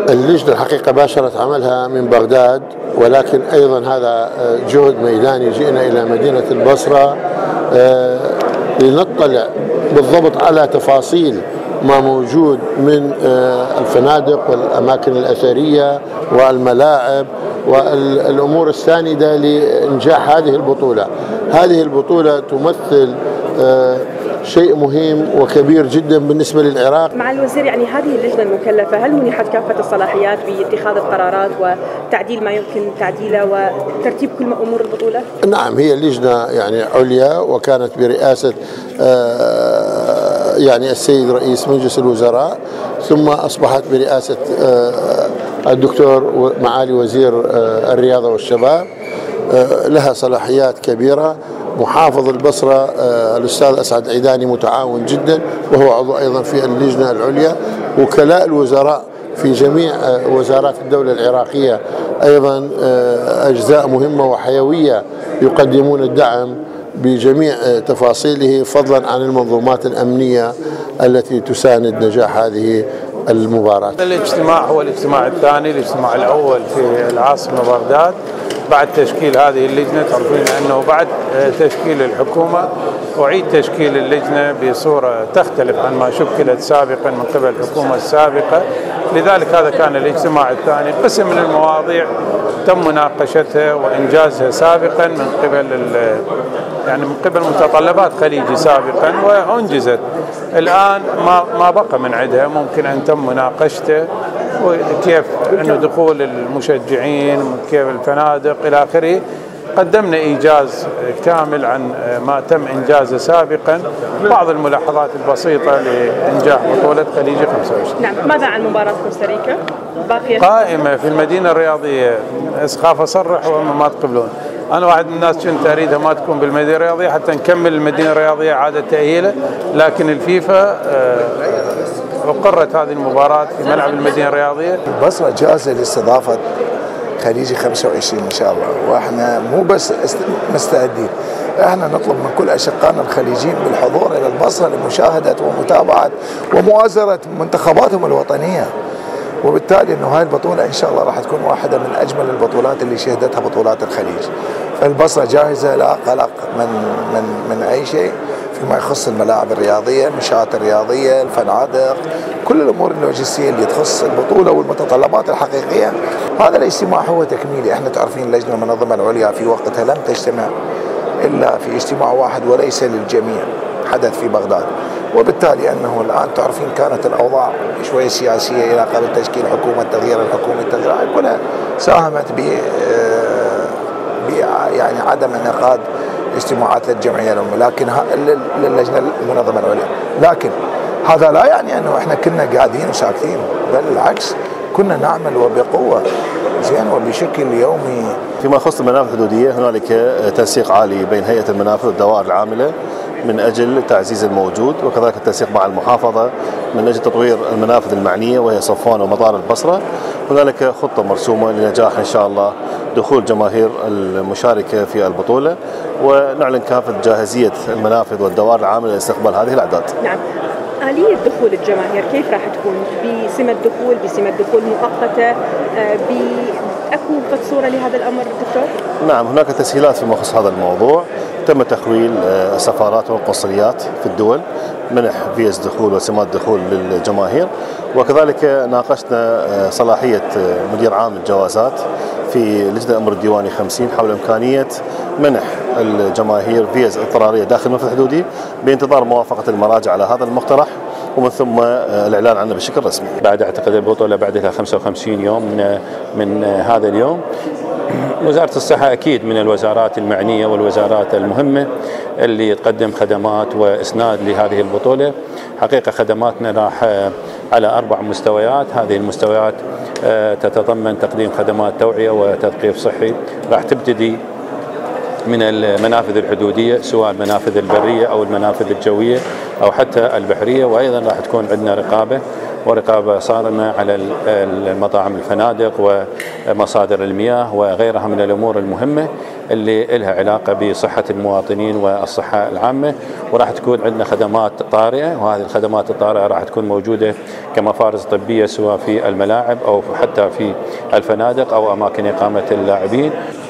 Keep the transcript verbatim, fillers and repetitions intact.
اللجنة الحقيقة باشرت عملها من بغداد، ولكن أيضا هذا جهد ميداني. جئنا إلى مدينة البصرة لنطلع بالضبط على تفاصيل ما موجود من الفنادق والأماكن الأثرية والملاعب والأمور الساندة لإنجاح هذه البطولة. هذه البطولة تمثل شيء مهم وكبير جدا بالنسبة للعراق. مع الوزير، يعني هذه اللجنة المكلفة هل منحت كافة الصلاحيات باتخاذ القرارات وتعديل ما يمكن تعديله وترتيب كل أمور البطولة؟ نعم، هي اللجنة يعني عليا وكانت برئاسة يعني السيد رئيس مجلس الوزراء، ثم أصبحت برئاسة الدكتور معالي وزير الرياضة والشباب. لها صلاحيات كبيرة. محافظ البصرة الأستاذ أسعد عيداني متعاون جدا، وهو عضو أيضا في اللجنة العليا. وكلاء الوزراء في جميع وزارات الدولة العراقية أيضا أجزاء مهمة وحيوية يقدمون الدعم بجميع تفاصيله، فضلا عن المنظومات الأمنية التي تساند نجاح هذه المباراة. الاجتماع هو الاجتماع الثاني، الاجتماع الأول في العاصمة بغداد بعد تشكيل هذه اللجنة. تعرفين أنه بعد تشكيل الحكومة أعيد تشكيل اللجنة بصورة تختلف عن ما شكلت سابقا من قبل الحكومة السابقة. لذلك هذا كان الاجتماع الثاني. قسم من المواضيع تم مناقشتها وإنجازها سابقا من قبل يعني من قبل متطلبات خليجي سابقا وأنجزت. الآن ما ما بقى من عندها، ممكن أن تم مناقشته وكيف أنه دخول المشجعين، كيف الفنادق إلى آخره. قدمنا إيجاز كامل عن ما تم إنجازه سابقا. بعض الملاحظات البسيطة لإنجاح بطولة خليجي خمسة وعشرين. نعم، ماذا عن مباراة كوستاريكا؟ باقية قائمة في المدينة الرياضية. أخاف أصرح وما تقبلون. أنا واحد من الناس كنت أريدها ما تكون بالمدينة الرياضية حتى نكمل المدينة الرياضية إعادة تأهيله، لكن الفيفا أقرت هذه المباراة في ملعب المدينة الرياضية. البصرة جاهزة لاستضافة خليجي خمسة وعشرين إن شاء الله، وإحنا مو بس مستعدين، إحنا نطلب من كل أشقائنا الخليجيين بالحضور إلى البصرة لمشاهدة ومتابعة ومؤازرة منتخباتهم الوطنية. وبالتالي انه هاي البطوله ان شاء الله راح تكون واحده من اجمل البطولات اللي شهدتها بطولات الخليج. فالبصره جاهزه لا قلق من من من اي شيء فيما يخص الملاعب الرياضيه، المنشآت الرياضيه، الفنادق، كل الامور اللوجستيه اللي تخص البطوله والمتطلبات الحقيقيه. هذا الاجتماع هو تكميلي. احنا تعرفين اللجنه المنظمه العليا في وقتها لم تجتمع الا في اجتماع واحد وليس للجميع، حدث في بغداد. وبالتالي انه الان تعرفين كانت الاوضاع شويه سياسيه الى قبل تشكيل حكومه تغيير الحكومه التغيير كلها ساهمت ب يعني عدم انعقاد اجتماعات للجمعيه العموميه، لكن للجنه المنظمه العليا. لكن هذا لا يعني انه احنا كنا قاعدين وساكتين، بل بالعكس كنا نعمل وبقوه زين وبشكل يومي. فيما يخص المنافذ الحدوديه هنالك تنسيق عالي بين هيئه المنافذ والدوائر العامله من أجل تعزيز الموجود، وكذلك التنسيق مع المحافظة من أجل تطوير المنافذ المعنية وهي صفوان ومطار البصرة. هنالك خطة مرسومة لنجاح إن شاء الله دخول جماهير المشاركة في البطولة، ونعلن كافة جاهزية المنافذ والدوائر العاملة لاستقبال هذه الأعداد. نعم. آلية دخول الجماهير كيف راح تكون؟ بسمة دخول بسمة دخول مؤقتة، أكو قد صورة لهذا الأمر دكتور؟ نعم، هناك تسهيلات فيما يخص هذا الموضوع. تم تخويل السفارات والقنصليات في الدول منح فيز دخول وسمات دخول للجماهير، وكذلك ناقشنا صلاحية مدير عام الجوازات في لجنة الأمر الديواني خمسين حول إمكانية منح الجماهير فيز اضطرارية داخل المنفذ الحدودي بانتظار موافقة المراجع على هذا المقترح ومن ثم الإعلان عنه بشكل رسمي. بعد اعتقد البطولة بعد لها خمسة وخمسين يوم من من هذا اليوم. وزارة الصحة أكيد من الوزارات المعنية والوزارات المهمة اللي تقدم خدمات وإسناد لهذه البطولة. حقيقة خدماتنا راح على أربع مستويات. هذه المستويات تتضمن تقديم خدمات توعية وتثقيف صحي، راح تبتدي من المنافذ الحدودية سواء المنافذ البرية أو المنافذ الجوية أو حتى البحرية، وأيضا راح تكون عندنا رقابة ورقابة صارمة على المطاعم الفنادق ومصادر المياه وغيرها من الأمور المهمة. اللي لها علاقة بصحة المواطنين والصحة العامة، وراح تكون عندنا خدمات طارئة، وهذه الخدمات الطارئة راح تكون موجودة كمفارز طبية سواء في الملاعب أو حتى في الفنادق أو أماكن إقامة اللاعبين.